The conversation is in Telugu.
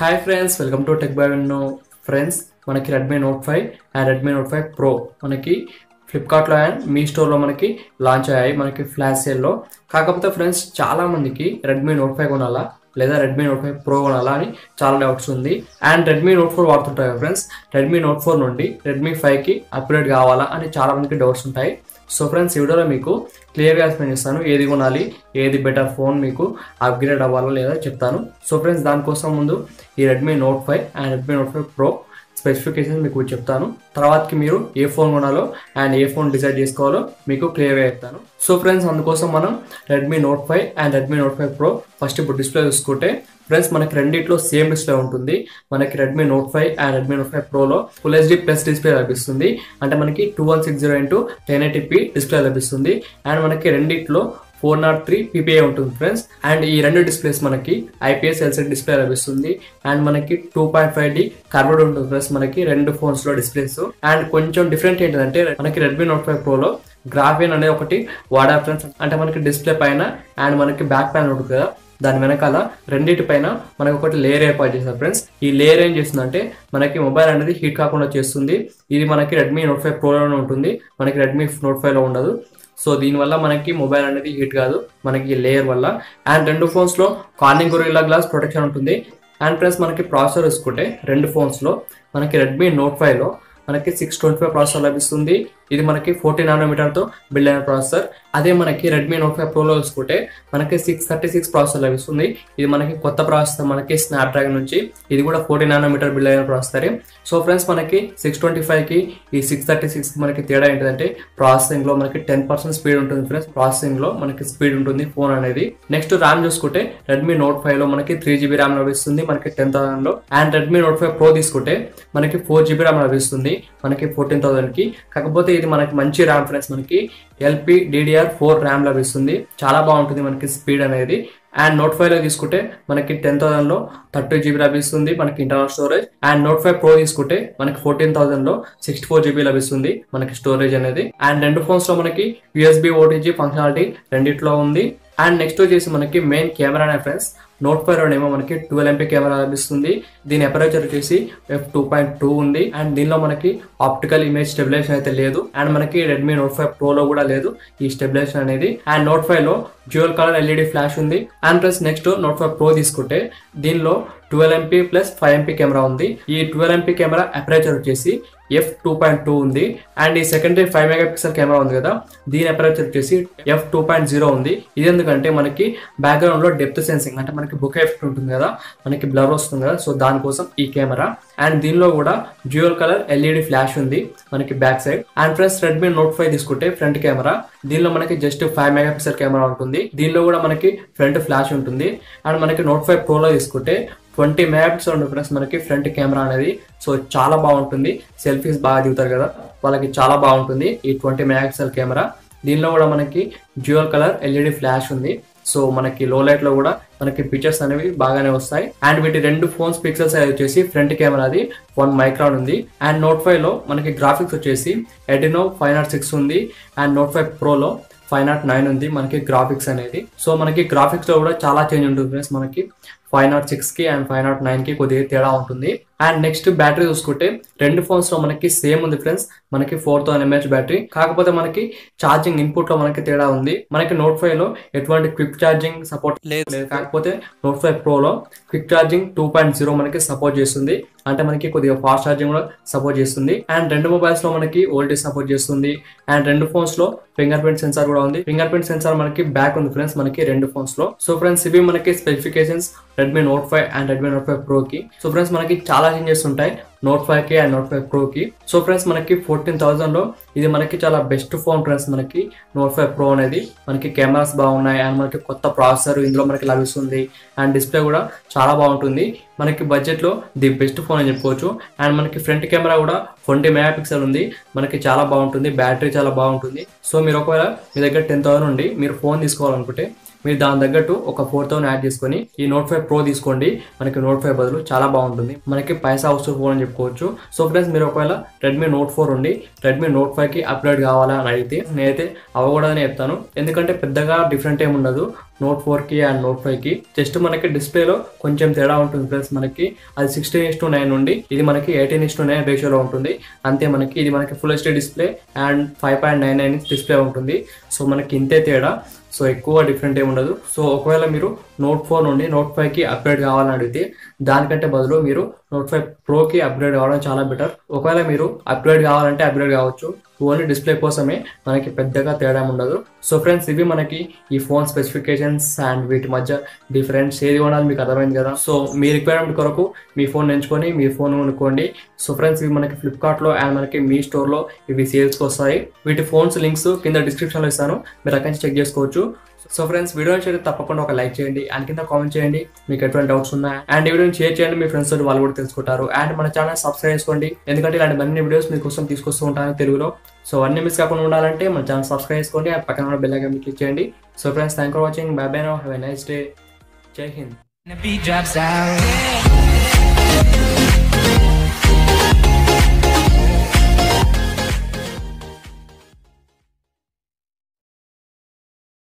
Hi friends, welcome to tech by విన్నో. ఫ్రెండ్స్, మనకి Redmi note 5 and Redmi note 5 pro మనకి ఫ్లిప్కార్ట్లో అండ్ మీ స్టోర్లో మనకి లాంచ్ అయ్యాయి మనకి ఫ్లాష్ సేల్లో. కాకపోతే ఫ్రెండ్స్, చాలామందికి రెడ్మీ నోట్ 5 కొనాలా లేదా రెడ్మీ నోట్ 5 ప్రో కొనాలా అని చాలా డౌట్స్ ఉంది. అండ్ రెడ్మీ నోట్ 4 వాడుతుంటాయి ఫ్రెండ్స్, రెడ్మీ నోట్ 4 నుండి రెడ్మీ 5కి అప్గ్రేడ్ కావాలా అని చాలామందికి డౌట్స్ ఉంటాయి. సో ఫ్రెండ్స్, ఈ వీడియోలో మీకు క్లియర్గా ఎక్స్ప్లెయిన్ చేస్తాను, ఏది కొనాలి, ఏది బెటర్ ఫోన్ మీకు అప్గ్రేడ్ అవ్వాలో లేదా చెప్తాను. సో ఫ్రెండ్స్, దానికోసం ముందు ఈ Redmi note 5 and Redmi note 5 pro specifications మీకు చెప్తాను. తర్వాతకి మీరు ఏ ఫోన్ కొనాలో అండ్ ఏ ఫోన్ డిసైడ్ చేసుకోవాలో మీకు క్లియర్గా చెప్తాను. సో ఫ్రెండ్స్, అందుకోసం మనం Redmi note 5 and Redmi note 5 pro first ఇప్పుడు డిస్ప్లే చూసుకుంటే ఫ్రెండ్స్, మనకి రెండిట్లో సేమ్ డిస్ప్లే ఉంటుంది. మనకి Redmi note 5 and Redmi note 5 ప్రోలో ఫుల్ హెచ్డి ప్లస్ డిస్ప్లే లభిస్తుంది. అంటే మనకి 2160x1080p డిస్ప్లే లభిస్తుంది. అండ్ మనకి రెండిట్లో 403 ppi ఉంటుంది ఫ్రెండ్స్. అండ్ ఈ రెండు డిస్ప్లేస్ మనకి IPS LCD డిస్ప్లే లభిస్తుంది. అండ్ మనకి 2.5D కర్వ్డ్ ఉంటుంది ఫ్రెండ్స్ మనకి రెండు ఫోన్స్ లో డిస్ప్లేస్. అండ్ కొంచెం డిఫరెంట్ ఏంటంటే మనకి రెడ్మీ నోట్ 5 ప్రోలో గ్రాఫిన్ అనేది ఒకటి వాడా ఫ్రెండ్స్. అంటే మనకి డిస్ప్లే పైన అండ్ మనకి బ్యాక్ ప్యానల్ ఉంటుంది కదా, దాని వెనకాల రెండింటి పైన మనకి ఒకటి లేయర్ ఏర్పాటు చేస్తారు ఫ్రెండ్స్. ఈ లేయర్ ఏం చేస్తుందంటే మనకి మొబైల్ అనేది హీట్ కాకుండా చేస్తుంది. ఇది మనకి రెడ్మీ నోట్ 5 ప్రోలోనే ఉంటుంది, మనకి రెడ్మీ నోట్ 5 లో ఉండదు. సో దీనివల్ల మనకి మొబైల్ అనేది హీట్ కాదు మనకి ఈ లేయర్ వల్ల. అండ్ రెండు ఫోన్స్ లో కార్నింగ్ గొరిల్లా గ్లాస్ ప్రొటెక్షన్ ఉంటుంది. అండ్ ప్లస్ మనకి ప్రాసెసర్ చూసుకుంటే రెండు ఫోన్స్ లో మనకి రెడ్మీ నోట్ 5 లో మనకి 625 ప్రాసెసర్ లభిస్తుంది. ఇది మనకి 14 నానోమీటర్తో బిల్డ్ అయిన ప్రాసెసర్. అదే మనకి రెడ్మీ నోట్ 5 ప్రోలో చూసుకుంటే మనకి 636 ప్రాసెసర్ లభిస్తుంది. ఇది మనకి కొత్త ప్రాసెసర్ మనకి స్నాప్డ్రాగన్ నుంచి. ఇది కూడా 14 నానోమీటర్ బిల్డ్ అయిన ప్రాసెసర్. సో ఫ్రెండ్స్, మనకి 625కి ఈ 636 మనకి తేడా ఏంటంటే ప్రాసెసింగ్ లో మనకి 10% స్పీడ్ ఉంటుంది ఫ్రెండ్స్. ప్రాసెసింగ్ లో మనకి స్పీడ్ ఉంటుంది ఫోన్ అనేది. నెక్స్ట్ ర్యామ్ చూసుకుంటే రెడ్మీ నోట్ 5 లో మనకి 3GB ర్యామ్ లభిస్తుంది మనకి 10,000 లో. అండ్ రెడ్మీ నోట్ 5 ప్రో తీసుకుంటే మనకి 4GB ర్యామ్ లభిస్తుంది మనకి 14,000 కి. కాకపోతే ఇది మనకి మంచి ర్యామ్ ఫ్రెండ్స్, మనకి LPDDR4 ర్యామ్ లభిస్తుంది. చాలా బాగుంటుంది మనకి స్పీడ్ అనేది. అండ్ నోట్ 5 లో తీసుకుంటే మనకి 10,000 లో 30GB లభిస్తుంది మనకి internal storage. And note 5 pro తీసుకుంటే మనకి 14,000 లో 64GB లభిస్తుంది మనకి స్టోరేజ్ అనేది. అండ్ రెండు ఫోన్స్ లో మనకి USB OTG ఫంక్షనాలిటీ రెండిట్లో ఉంది. అండ్ నెక్స్ట్ వచ్చేసి మనకి మెయిన్ కెమెరానే ఫ్రెండ్స్. నోట్ 5 లోనేమో మనకి 12MP కెమెరా లభిస్తుంది. దీని అపర్చర్ వచ్చేసి f2.2 ఉంది. అండ్ దీనిలో మనకి ఆప్టికల్ ఇమేజ్ స్టెబిలైజేషన్ అయితే లేదు. అండ్ మనకి రెడ్మీ నోట్ 5 ప్రోలో కూడా లేదు ఈ స్టెబిలైజేషన్ అనేది. అండ్ నోట్ 5 లో డ్యూయల్ కలర్ LED ఫ్లాష్ ఉంది. And plus next note 5 pro తీసుకుంటే దీనిలో 12MP ప్లస్ 5MP కెమెరా ఉంది. ఈ 12MP కెమెరా అపర్చర్ వచ్చేసి f2.2 ఉంది. అండ్ ఈ సెకండరీ 5 మెగాపిక్సెల్ కెమెరా ఉంది కదా, దీని అపర్చర్ వచ్చేసి f2.0 ఉంది. ఇది ఎందుకంటే మనకి బ్యాక్గ్రౌండ్ లో డెప్త్ సెన్సింగ్ అంటే మనకి బుక్ ఎఫెక్ట్ ఉంటుంది కదా, మనకి బ్లర్ వస్తుంది కదా, సో దానికోసం ఈ కెమెరా. అండ్ దీనిలో కూడా డ్యూయల్ కలర్ LED ఫ్లాష్ ఉంది మనకి back side. And plus Redmi note 5 తీసుకుంటే ఫ్రంట్ కెమెరా, దీనిలో మనకి జస్ట్ 5 మెగాపిక్సెల్ కెమెరా ఉంటుంది. దీనిలో కూడా మనకి ఫ్రంట్ ఫ్లాష్ ఉంటుంది. అండ్ మనకి నోట్ 5 ప్రోలో తీసుకుంటే 20 మెగాపిక్సెల్ ఉంటుంది ఫ్రెండ్స్ మనకి ఫ్రంట్ కెమెరా అనేది. సో చాలా బాగుంటుంది, సెల్ఫీస్ బాగా దిగుతారు కదా వాళ్ళకి చాలా బాగుంటుంది ఈ 20 మెగాపిక్సెల్ కెమెరా. దీనిలో కూడా మనకి డ్యూయల్ కలర్ LED ఫ్లాష్ ఉంది. సో మనకి లో లైట్ లో కూడా మనకి పిక్చర్స్ అనేవి బాగానే వస్తాయి. అండ్ వీటి రెండు ఫోన్స్ పిక్సెల్ సైజ్ వచ్చేసి ఫ్రంట్ కెమెరాది 1 మైక్రాన్ ఉంది. అండ్ నోట్ 5 లో మనకి గ్రాఫిక్స్ వచ్చేసి Adreno 506 ఉంది. అండ్ నోట్ 5 ప్రోలో 509 ఉంది మనకి గ్రాఫిక్స్ అనేది. సో మనకి గ్రాఫిక్స్ లో కూడా చాలా చేంజ్ ఉంటుంది ఫ్రెండ్స్, మనకి 506 కి అండ్ 509 కి కొద్దిగా తేడా ఉంటుంది. అండ్ నెక్స్ట్ బ్యాటరీ చూసుకుంటే రెండు ఫోన్స్ లో మనకి సేమ్ ఉంది ఫ్రెండ్స్, మనకి 4000 mAh బ్యాటరీ. కాకపోతే మనకి ఛార్జింగ్ ఇన్పుట్ లో మనకి తేడా ఉంది. మనకి నోట్ 5 లో ఎటువంటి క్విక్ ఛార్జింగ్ సపోర్ట్ లేదు. కాకపోతే నోట్ 5 ప్రో లో క్విక్ ఛార్జింగ్ 2.0 మనకి సపోర్ట్ చేస్తుంది. అంటే మనకి కొద్దిగా ఫాస్ట్ ఛార్జింగ్ కూడా సపోర్ట్ చేస్తుంది. అండ్ రెండు మొబైల్స్ లో మనకి వోల్టేజ్ సపోర్ట్ చేస్తుంది. అండ్ రెండు ఫోన్స్ లో ఫింగర్ ప్రింట్ సెన్సార్ కూడా ఉంది. ఫింగర్ ప్రింట్ సెన్సార్ మనకి బ్యాక్ ఉంది ఫ్రెండ్స్ మనకి రెండు ఫోన్స్ లో. సో ఫ్రెండ్స్, ఇవి మనకి specifications Redmi note 5 and Redmi note 5 pro కి. సో ఫ్రెండ్స్, మనకి చాలా చేంజెస్ ఉంటాయి నోట్ 5 కి అండ్ నోట్ 5 ప్రో కి. సో ఫ్రెండ్స్, మనకి 14,000 లో ఇది మనకి చాలా బెస్ట్ ఫోన్ ఫ్రెండ్స్. మనకి నోట్ 5 ప్రో అనేది మనకి కెమెరాస్ బాగున్నాయి. అండ్ మనకి కొత్త ప్రాసెసర్ ఇందులో మనకి లభిస్తుంది. అండ్ డిస్ప్లే కూడా చాలా బాగుంటుంది. మనకి బడ్జెట్ లో ది బెస్ట్ ఫోన్ అని చెప్పుకోవచ్చు. అండ్ మనకి ఫ్రంట్ కెమెరా కూడా 20 మెగాపిక్సెల్ ఉంది. మనకి చాలా బాగుంటుంది, బ్యాటరీ చాలా బాగుంటుంది. సో మీరు ఒకవేళ మీ దగ్గర 10,000 నుండి మీరు ఫోన్ తీసుకోవాలనుకుంటే మీరు దాని తగ్గట్టు ఒక 4,000 యాడ్ చేసుకొని ఈ నోట్ 5 ప్రో తీసుకోండి. మనకి నోట్ 5 బదులు చాలా బాగుంటుంది, మనకి పైసా అవసరం ఫోన్ అని చెప్పుకోవచ్చు. సో ఫ్రెండ్స్, మీరు ఒకవేళ రెడ్మీ నోట్ 4 ఉండి రెడ్మీ నోట్ 5 కి అప్గ్రేడ్ కావాలా అని అడిగితే నేనైతే అవ్వకూడదని చెప్తాను. ఎందుకంటే పెద్దగా డిఫరెంట్ ఏమి ఉండదు. నోట్ 4కి అండ్ నోట్ 5కి. జస్ట్ మనకి డిస్ప్లేలో కొంచెం తేడా ఉంటుంది ఫ్రెండ్స్. మనకి అది 16:9 నుండి ఇది మనకి 18:9 రేషియోలో ఉంటుంది. అంతే మనకి ఇది మనకి full HD display and 5.99 inch display ఉంటుంది. సో మనకి ఇంతే తేడా. సో ఎక్కువ డిఫరెంట్ ఏమి ఉండదు. సో ఒకవేళ మీరు నోట్ 4 నుండి నోట్ 5కి అప్గ్రేడ్ కావాలని అడిగితే దానికంటే బదులు మీరు నోట్ 5 ప్రోకి అప్గ్రేడ్ కావడం చాలా బెటర్. ఒకవేళ మీరు అప్గ్రేడ్ కావాలంటే అప్గ్రేడ్ కావచ్చు. ఓన్లీ డిస్ప్లే కోసమే, మనకి పెద్దగా తేడా ఉండదు. సో ఫ్రెండ్స్, ఇవి మనకి ఈ ఫోన్ స్పెసిఫికేషన్స్ అండ్ వీటి మధ్య డిఫరెన్స్ ఏది కొనాలి మీకు అర్థమైంది కదా. సో మీ రిక్వైర్మెంట్ కొరకు మీ ఫోన్ ఎంచుకొని మీ ఫోన్ కొనుక్కోండి. సో ఫ్రెండ్స్, ఇవి మనకి ఫ్లిప్కార్ట్లో అండ్ మనకి మీ స్టోర్లో ఇవి సేల్స్కి వస్తాయి. వీటి ఫోన్స్ లింక్స్ కింద డిస్క్రిప్షన్లో ఇస్తాను, మీరు అక్కడి నుంచి చెక్ చేసుకోవచ్చు. సో ఫ్రెండ్స్, వీడియో నచ్చితే తప్పకుండా ఒక లైక్ చేయండి అండ్ కింద కామెంట్ చేయండి మీకు ఎటువంటి డౌట్స్ ఉన్నాయి. అండ్ ఈ వీడియోని షేర్ చేయండి మీ ఫ్రెండ్స్ తోటి, వాళ్ళు కూడా తెలుసుకుంటారు. అండ్ మన ఛానల్ సబ్స్క్రైబ్ చేసుకోండి, ఎందుకంటే ఇలాంటి మరిన్ని వీడియోస్ మీకోసం తీసుకొస్తూ ఉంటాను తెలుగులో. సో అన్ని మిస్ కాకుండా ఉండాలంటే మన ఛానల్ సబ్స్క్రైబ్ చేసుకోండి, ఆ పక్కన ఉన్న బెల్ ఐకాన్ క్లిక్ చేయండి. So friends, thank for watching. Bye bye now, have a nice day. జై హింద్.